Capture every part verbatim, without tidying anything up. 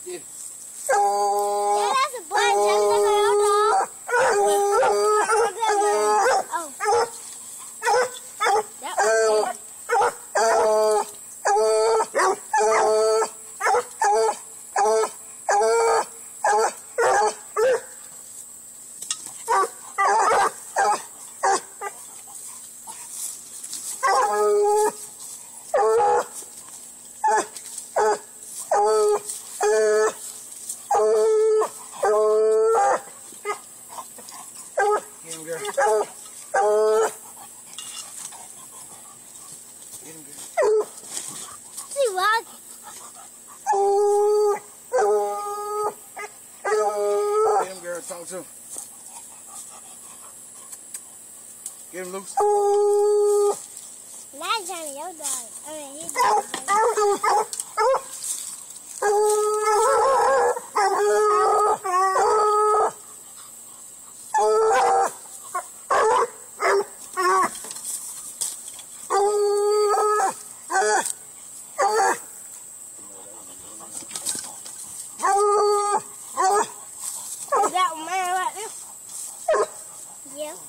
Yeah. Yeah, that's a boy. Just like a little dog. Oh. That was it. Talk to him. Get him loose. Not Johnny, your dog. I mean, his dog. Yeah.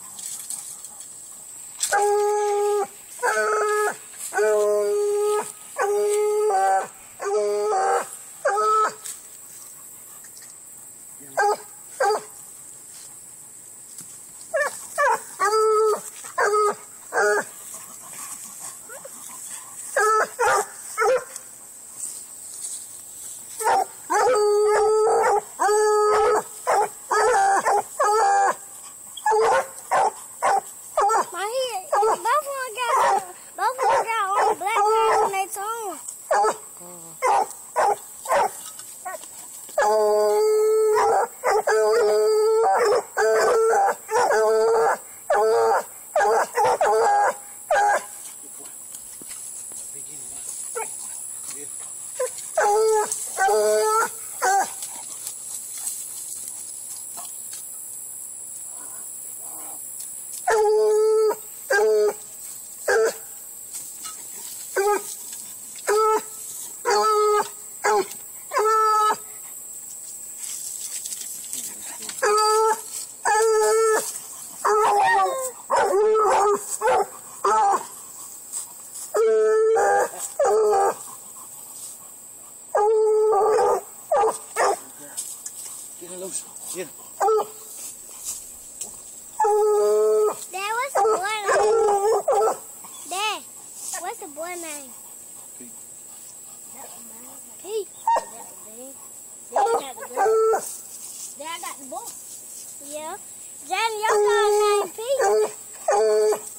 Get him loose. Get him. Dad, what's the boy name? Dad, what's the boy name? Pete. Pete. Dad got the girl. Dad got the boy. Yeah. Johnny, your dog named Pete.